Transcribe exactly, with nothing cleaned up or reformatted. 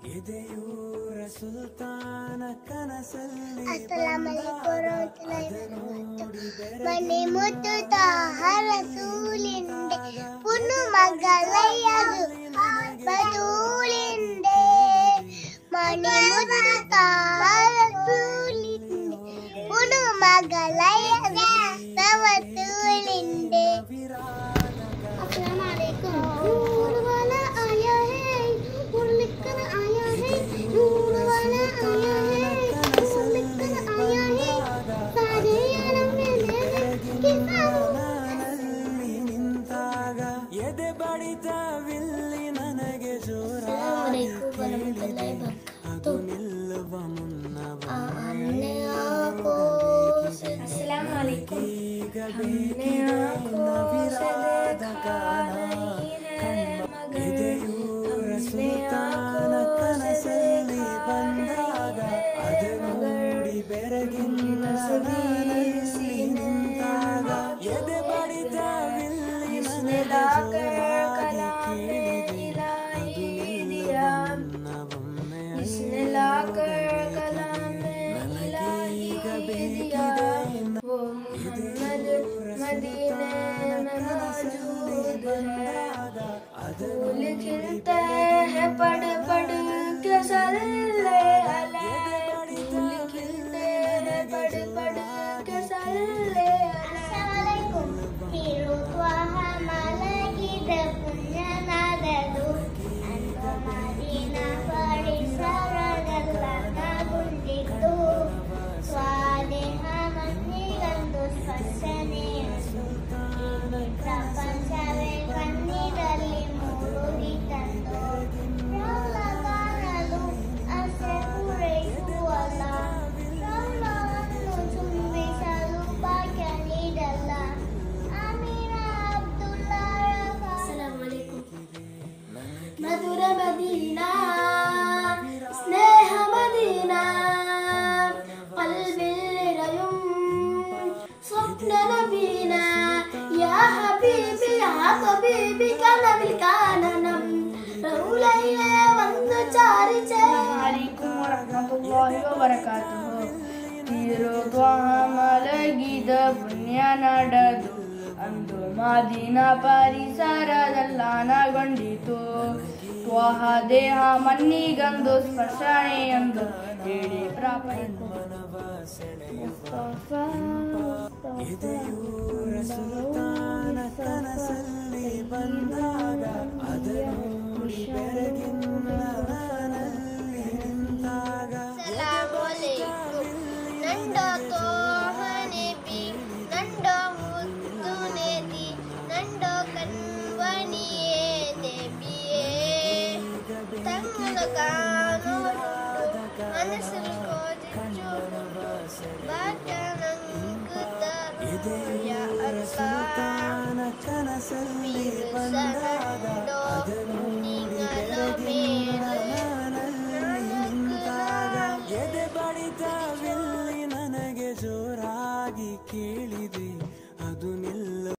ಮನೆ ಮುತ್ತುತ್ತ ಹರಸೂಲಿಂದೆ ಪುನು ಮಗಳಯ್ಯದು ಬದೂಲಿಂದೆ ಮನೆ ಮುತ್ತುತ್ತ ಹರಸೂಲಿಂದೆ ಪುನು ಮಗಳಯ್ಯದು बवतूलिंदे। अस्सलाम वालेकुम। नूर वाला आया है, नूर लेकर आया है, नूर वाला आया है, नूर लेकर आया है, सारे आलम में मेरे किसानों निंताग यदे बड़ित विल्ली ನನಗೆ ಜೋರ ಅದು ನಿಲ್ಲುವ ಮುನ್ನ हमने आपको अस्सलाम वालेकुम हमने आपको से देखा नहीं है मगर हमने आपको से देखा नहीं है मगर बेरगिन तस्वीर निंताग यदे बड़ित विल्ली इसने लाकर कलाम में इलाही दिया इसने लाकर कलाम में इलाही दिया वो मोहम्मद मदीने में मौजूद है फूल खिलते हैं पढ़ पढ़ के सल्ले अलैहि फूल खिलते हैं पढ़ पढ़ के सल्ले अलैहि हिरो त्वाहा मलगिद पुण्यनाददु अंत मदीना परिसरदल्लाना ಗುಂಡಿತು ಸ್ವಾದೇಹ ಮನ್ನಿಗಂದು ಸ್ಪರ್ಶನೆಯದು ಪ್ರಪಂಚವೇ ಕಣ್ಣಿನಲ್ಲಿ ಮುಳುಗಿತಂದು ಕಾಣಲು ಆಸೆ ಪೂರೈಸುವಲ್ಲ ರೌಲವನ್ನು ಚುಂಬಿಸಲು ಭಾಗ್ಯ ನೀಡಲ್ಲ ಅಮೀರಾ ಅಬ್ದುಲ್ಲಾ ಅಸ್ಸಲಾಮು ಅಲೈಕುಂ ಮಧುರ ಮದೀನಾ ಸ್ನೇಹ ಮದೀನಾ ಕಲ್ಬಿರಯುಂ ಸ್ವಪ್ನ ನಬೀನಾ ಯಾ ಹಬೀಬಿ ಯಾ ತಬೀಬಿ ಕನಬಿಲ್ ಕಾನನಂ ರೌಲಯ್ಯ ಒಂದು ಚಾರಿಚೆ ಅಲೈಕುಂ ವರಹಮತುಲ್ಲಾಹಿ ವಬರಕಾತುಹು ತೀರೋ ತ್ವಾಹ ಮಲಗಿದ ಪುಣ್ಯ ನಡೆದು ಅಂದು ಮದೀನಾ ಪರಿಸರದಲ್ಲಾನಗೊಂಡಿತು ತ್ವಾಹ ದೇಹ ಮನ್ನಿಗಂದು ಸ್ಪರ್ಶನೆಯಂದು ಹೇಳಿ ಪ್ರಾಪಣಿತು ಸುಲ್ತಾನ ಕನಸಲ್ಲಿ ಬಂದಾಗ ಅದನ್ನು ಬೆರಗಿನಲ್ಲಿ ನಿಂತಾಗ ನಂಡೋ ತೋಹನೆಬಿ ನಂಡೋ ಮುತ್ತುನೆದಿ ನಂಡೋ ಕಣ್ವಣಿಯೇ ದೇಬಿಯೇ ತಮ್ಮನ ಕಾನು ಮನಸ್ಸಲ್ಲಿ ಕೋದಿಚ್ಚು ಬಾಟನಂಗುತ್ತ ಯಾ ಅಲ್ಲಾಹ್ ಕನಸಲ್ಲಿ ಬಂದ